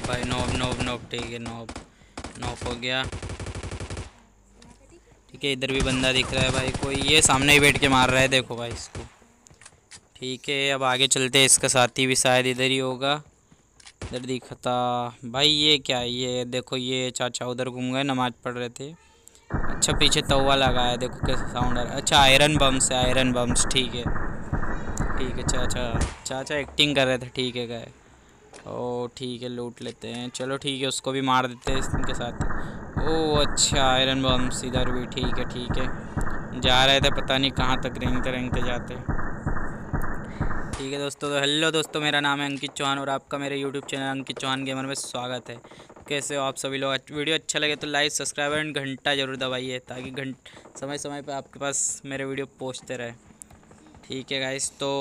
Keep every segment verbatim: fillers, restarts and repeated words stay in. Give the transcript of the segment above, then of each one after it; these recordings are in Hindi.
भाई नॉब नॉब नॉब ठीक है, नॉब नॉक हो गया। ठीक है, इधर भी बंदा दिख रहा है भाई कोई, ये सामने ही बैठ के मार रहा है, देखो भाई इसको। ठीक है, अब आगे चलते हैं, इसका साथी भी शायद इधर ही होगा, इधर दिखता भाई। ये क्या है, ये देखो ये चाचा उधर घूम गए, नमाज पढ़ रहे थे। अच्छा पीछे तवा लगा है, देखो कैसा साउंड आ रहा है। अच्छा आयरन बम्स है, आयरन बम्स, ठीक है ठीक है। चाचा चाचा एक्टिंग कर रहे थे, ठीक है गए। ओ ठीक है, लूट लेते हैं, चलो ठीक है, उसको भी मार देते हैं इनके साथ। ओ अच्छा आयरन बम्स इधर भी, ठीक है ठीक है। जा रहे थे पता नहीं कहाँ तक, रेंगते रेंगते जाते। ठीक है दोस्तों, तो हेलो दोस्तों, मेरा नाम है अंकित चौहान और आपका मेरे YouTube channel Ankit Chauhan gamer में स्वागत है। कैसे हो आप सभी लोग? वीडियो अच्छा लगे तो लाइक सब्सक्राइब एंड घंटा जरूर दबाइए, ताकि घंट समय समय पर आपके पास मेरे वीडियो पहुंचते रहे। ठीक है गाइस, तो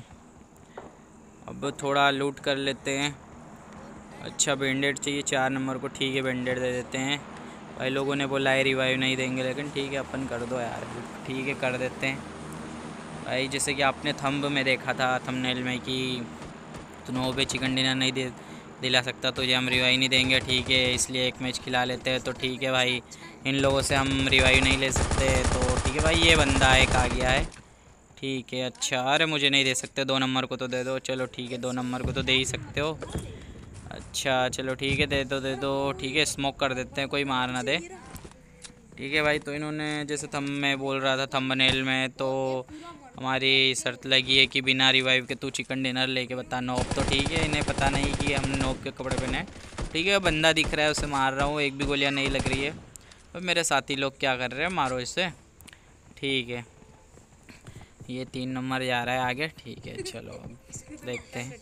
अब थोड़ा लूट कर लेते हैं। अच्छा बैंडेड चाहिए चार नंबर को, ठीक है बैंडेड दे देते हैं। भाई लोगों ने बोला है रिवाइव नहीं देंगे, लेकिन ठीक है अपन कर दो यार, ठीक है कर देते हैं भाई। जैसे कि आपने थंब में देखा था, थंबनेल में, कि तुनों पे चिकन डिनर नहीं दे दिला सकता तो ये हम रिवाइव नहीं देंगे, ठीक है इसलिए एक मैच खिला लेते हैं। तो ठीक है भाई, इन लोगों से हम रिवाइव नहीं ले सकते, तो ठीक है भाई। ये बंदा एक आ गया है, ठीक है। अच्छा अरे मुझे नहीं दे सकते, दो नंबर को तो दे दो, चलो ठीक है दो नंबर को तो दे ही सकते हो। अच्छा चलो ठीक है, दे दो दे दो, ठीक है स्मोक कर देते हैं, कोई मार ना दे। ठीक है भाई, तो इन्होंने जैसे थंब में बोल रहा था, थंबनेल में, तो हमारी शर्त लगी है कि बिना रिवाइव के तू चिकन डिनर लेके बता नॉब। तो ठीक है, इन्हें पता नहीं कि हमने नॉब के कपड़े पहने। ठीक है, बंदा दिख रहा है उसे मार रहा हूँ, एक भी गोलियाँ नहीं लग रही है। और मेरे साथी लोग क्या कर रहे हैं, मारो इसे। ठीक है, ये तीन नंबर जा रहा है आगे, ठीक है चलो देखते हैं।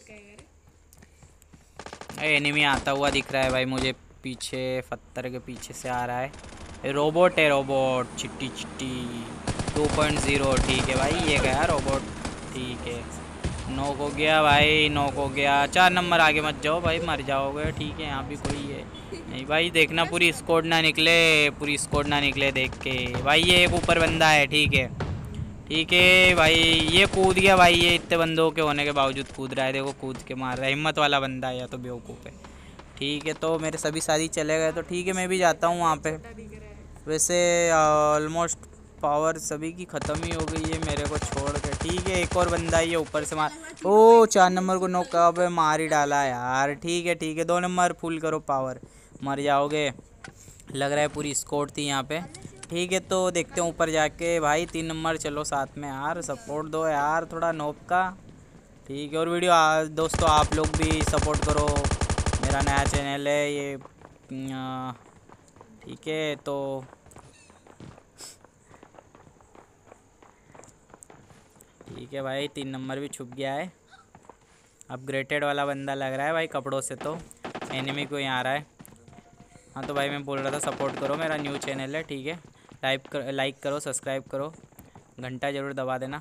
एनिमी आता हुआ दिख रहा है भाई मुझे, पीछे पत्थर के पीछे से आ रहा है। रोबोट है, रोबोट चिट्टी चिट्टी टू पॉइंट ज़ीरो, ठीक है भाई ये गया रोबोट, ठीक है। नॉक हो गया भाई, नॉक हो गया। चार नंबर आगे मत जाओ भाई, मर जाओगे। ठीक है, यहाँ भी कोई है नहीं भाई, देखना पूरी स्क्वाड ना निकले, पूरी स्क्वाड ना निकले देख के भाई। ये एक ऊपर बंदा है, ठीक है ठीक है भाई। ये कूद गया भाई, ये इतने बंदों के होने के बावजूद कूद रहा है, देखो कूद के मार रहा है, हिम्मत वाला बंदा है या तो बेवकूफ़ है। ठीक है, तो मेरे सभी साथी चले गए, तो ठीक है मैं भी जाता हूँ वहाँ पे। वैसे ऑलमोस्ट पावर सभी की ख़त्म ही हो गई है मेरे को छोड़ के। ठीक है, एक और बंदा ही है ऊपर से मार, ओ चार नंबर को नॉक कब मार ही डाला यार। ठीक है ठीक है, दो नंबर फुल करो पावर, मर जाओगे। लग रहा है पूरी स्क्वाड थी यहाँ पे। ठीक है, तो देखते हैं ऊपर जाके भाई। तीन नंबर चलो साथ में यार, सपोर्ट दो यार थोड़ा नॉब का। ठीक है, और वीडियो आ, दोस्तों आप लोग भी सपोर्ट करो, मेरा नया चैनल है ये। ठीक है, तो ठीक है भाई, तीन नंबर भी छुप गया है। अपग्रेडेड वाला बंदा लग रहा है भाई कपड़ों से, तो एनिमी को यहाँ आ रहा है। हाँ तो भाई मैं बोल रहा था सपोर्ट करो, मेरा न्यू चैनल है, ठीक है। लाइक कर, लाइक करो, सब्सक्राइब करो, घंटा ज़रूर दबा देना।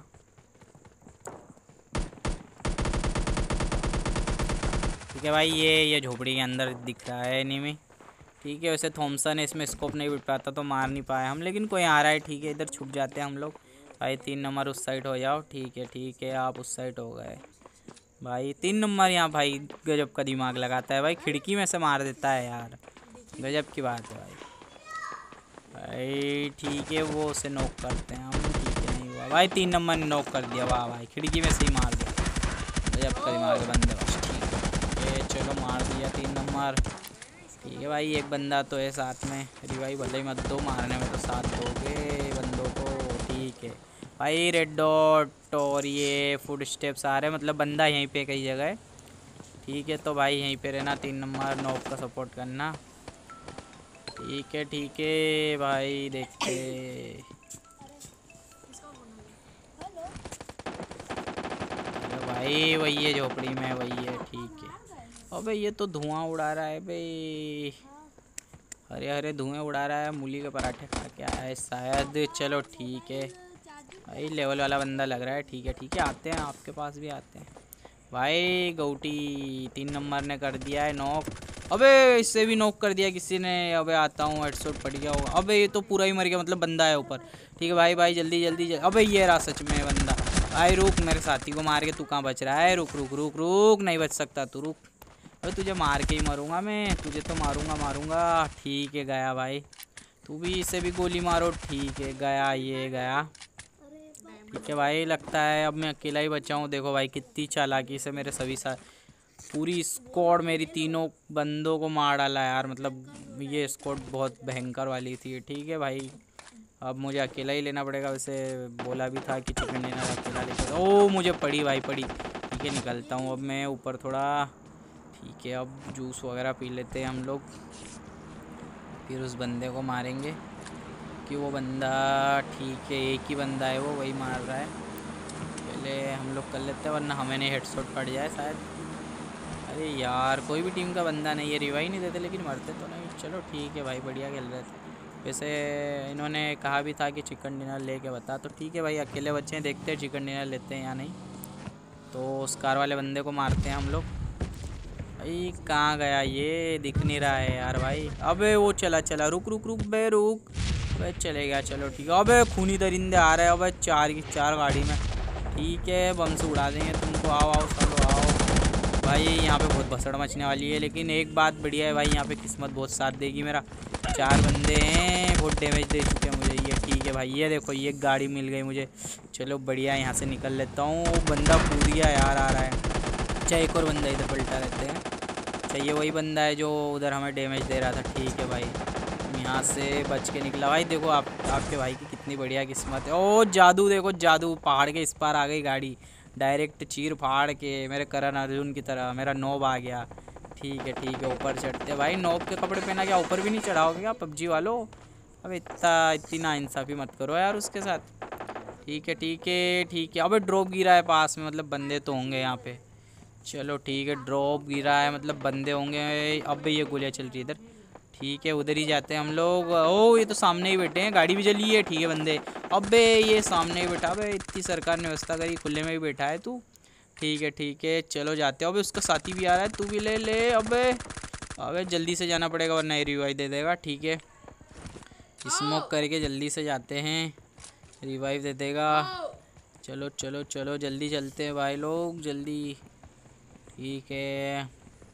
ठीक है भाई, ये ये झोपड़ी के अंदर दिख रहा है एनिमी। ठीक है, वैसे थॉमसन है, इसमें स्कोप नहीं बिट पाता तो मार नहीं पाए हम, लेकिन कोई आ रहा है। ठीक है, इधर छुप जाते हैं हम लोग भाई। तीन नंबर उस साइड हो जाओ, ठीक है ठीक है, आप उस साइड हो गए भाई। तीन नंबर यहाँ भाई गजब का दिमाग लगाता है भाई, खिड़की में से मार देता है यार, गजब की बात है भाई। भाई ठीक है, वो उसे नॉक करते हैं हम, ठीक है नहीं हुआ भाई। तीन नंबर ने नॉक कर दिया, वाह भाई खिड़की में से ही मार दिया, गजब का दिमाग है बंदे बस। ठीक है चलो मार दिया तीन नंबर। ठीक है भाई, एक बंदा तो है साथ में, रिवाइव भले ही मत दो, मारने में तो साथ दोगे बंदों को। ठीक है भाई, रेड डॉट और ये फुट स्टेप्स आ रहे हैं, मतलब बंदा यहीं पे कई जगह है। ठीक है, तो भाई यहीं पे रहना, तीन नंबर नॉक का सपोर्ट करना। ठीक है ठीक है भाई, देखते भाई, वही है झोपड़ी में, वही है। ठीक है, अबे ये तो धुआं उड़ा रहा है भाई, हरे हरे धुएं उड़ा रहा है, मूली के पराठे खा के आया है शायद। चलो ठीक है भाई, लेवल वाला बंदा लग रहा है। ठीक है ठीक है, आते हैं आपके पास भी आते हैं भाई। गौटी तीन नंबर ने कर दिया है नॉक, अबे इससे भी नॉक कर दिया किसी ने। अबे आता हूँ, हेडशॉट पड़ गया होगा। अबे ये तो पूरा ही मर गया, मतलब बंदा है ऊपर। ठीक है भाई भाई जल्दी जल्दी जल्दी। अबे ये रहा सच में बंदा भाई, रुक मेरे साथी को मार के तू कहाँ बच रहा है, रुक रुक रुक रुक, नहीं बच सकता तू, रुक अरे तुझे मार के ही मरूंगा मैं, तुझे तो मारूंगा मारूंगा। ठीक है गया भाई, तू भी इसे भी गोली मारो। ठीक है गया, ये गया। ठीक है भाई, लगता है अब मैं अकेला ही बचा हूँ। देखो भाई कितनी चालाकी से मेरे सभी साथ पूरी स्क्वाड मेरी तीनों बंदों को मार डाला यार। मतलब ये स्क्वाड बहुत भयंकर वाली थी। ठीक है भाई, अब मुझे अकेला ही लेना पड़ेगा। वैसे बोला भी था कि चिकन डिनर अकेला लेकर, ओ मुझे पड़ी भाई पड़ी। ठीक है निकलता हूँ अब मैं ऊपर थोड़ा। ठीक है अब जूस वगैरह पी लेते हैं हम लोग, फिर उस बंदे को मारेंगे कि वो बंदा। ठीक है एक ही बंदा है वो, वही मार रहा है। पहले हम लोग कर लेते हैं वरना हमें नहीं हेडशॉट पड़ जाए शायद। अरे यार कोई भी टीम का बंदा नहीं है, रिवाइव नहीं देते लेकिन मरते तो नहीं। चलो ठीक है भाई, बढ़िया खेल रहे थे। वैसे इन्होंने कहा भी था कि चिकन डिनर लेके बता, तो ठीक है भाई अकेले बच्चे हैं, देखते हैं चिकन डिनर लेते हैं या नहीं। तो उस कार वाले बंदे को मारते हैं हम लोग। भाई कहाँ गया ये, दिख नहीं रहा है यार भाई। अबे वो चला चला, रुक रुक रुक बे रुक। अबे चले गया, चलो ठीक है। अबे खूनी दरिंदे आ रहे हैं, अबे चार की चार गाड़ी में। ठीक है बम से उड़ा देंगे तुमको, आओ आओ चलो आओ। भाई यहाँ पे बहुत भसड़ मचने वाली है, लेकिन एक बात बढ़िया है भाई, यहाँ पे किस्मत बहुत साथ देगी मेरा। चार बंदे हैं, बहुत डैमेज दे चुके हैं मुझे ये। ठीक है भाई, ये देखो ये गाड़ी मिल गई मुझे। चलो बढ़िया, यहाँ से निकल लेता हूँ। बंदा कूद गया यार, आ रहा है। अच्छा एक और बंदा इधर पलटा रहते हैं। अच्छा ये वही बंदा है जो उधर हमें डैमेज दे रहा था। ठीक है भाई, यहाँ से बच के निकला। भाई देखो आप आपके भाई की कितनी बढ़िया किस्मत है। ओ जादू देखो जादू, पहाड़ के इस पार आ गई गाड़ी, डायरेक्ट चीर फाड़ के मेरे करण अर्जुन की तरह मेरा नोब आ गया। ठीक है ठीक है, ऊपर चढ़ते भाई। नोब के कपड़े पहना क्या ऊपर भी नहीं चढ़ाओगे क्या पबजी वालों? अब इतना इतनी नाइंसाफ़ी मत करो यार उसके साथ। ठीक है ठीक है ठीक है। अबे ड्रॉप गिरा है पास में, मतलब बंदे तो होंगे यहाँ पे। चलो ठीक है, ड्रॉप गिरा है मतलब बंदे होंगे। अब ये गोलियाँ चल रही है इधर। ठीक है उधर ही जाते हैं हम लोग। ओ ये तो सामने ही बैठे हैं, गाड़ी भी जली है। ठीक है बंदे, अबे ये सामने ही बैठा। अबे इतनी सरकार ने व्यवस्था करी, खुले में ही बैठा है तू। ठीक है ठीक है चलो जाते हैं। अबे उसका साथी भी आ रहा है, तू भी ले ले। अबे अबे जल्दी से जाना पड़ेगा वरना रिवाइव दे देगा। ठीक है स्मोक करके जल्दी से जाते हैं, रिवाइव दे देगा। चलो चलो चलो जल्दी चलते हैं भाई लोग जल्दी। ठीक है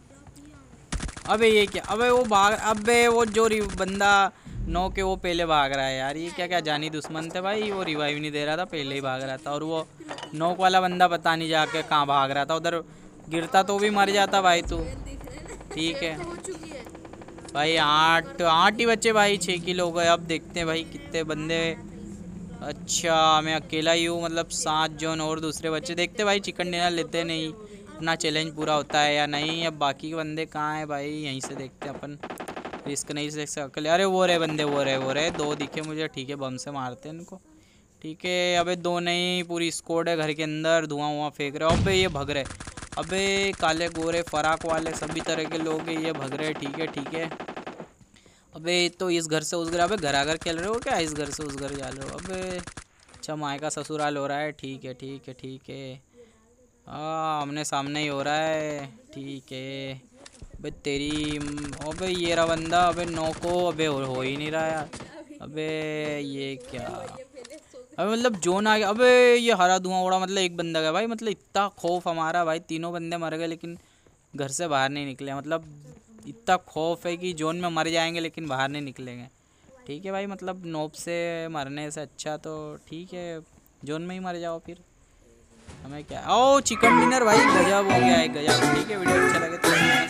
अबे ये क्या, अबे वो भाग, अबे वो जो बंदा नौ के वो पहले भाग रहा है यार। ये क्या क्या जानी दुश्मन थे भाई, वो रिवाइव नहीं दे रहा था, पहले ही भाग रहा था। और वो नोक वाला बंदा पता नहीं जाके कहाँ भाग रहा था, उधर गिरता तो भी मर जाता भाई तू। ठीक है भाई, आठ आठ ही बच्चे भाई, छः किलो हो गए। अब देखते हैं भाई कितने बंदे। अच्छा मैं अकेला ही हूँ, मतलब सात जन और दूसरे बच्चे। देखते भाई चिकन डिनर लेते नहीं, अपना चैलेंज पूरा होता है या नहीं। अब बाकी के बंदे कहाँ हैं भाई, यहीं से देखते हैं अपन, रिस्क नहीं से सकते। अरे वो रहे बंदे, वो रहे वो रहे दो दिखे मुझे। ठीक है बम से मारते हैं इनको। ठीक है अबे दो नहीं, पूरी स्क्वाड है घर के अंदर, धुआं वुआं फेंक रहे। अबे ये भग रहे, अबे काले गोरे फराक वाले सभी तरह के लोग हैं, ये भग रहे। ठीक है ठीक है, अबे तो इस घर से उस घर, अबे घर आकर खेल रहे हो क्या, इस घर से उस घर जा रहे हो। अबे अच्छा माए का ससुराल हो रहा है। ठीक है ठीक है ठीक है, हाँ आमने सामने ही हो रहा है। ठीक है अबे तेरी, अबे ये रहा बंदा। अबे नौ को, अबे हो, हो ही नहीं रहा यार। अबे ये क्या, अबे मतलब जोन आ गया। अबे ये हरा धुआं उड़ा, मतलब एक बंदा गया भाई। मतलब इतना खौफ हमारा भाई, तीनों बंदे मर गए लेकिन घर से बाहर नहीं निकले। मतलब इतना खौफ है कि जोन में मर जाएंगे लेकिन बाहर नहीं निकलेंगे। ठीक है भाई, मतलब नोब से मरने से अच्छा तो ठीक है जोन में ही मर जाओ फिर, हमें क्या। ओ चिकन डिनर भाई गजब हो गया है, गजब। ठीक है वीडियो अच्छा लगे तो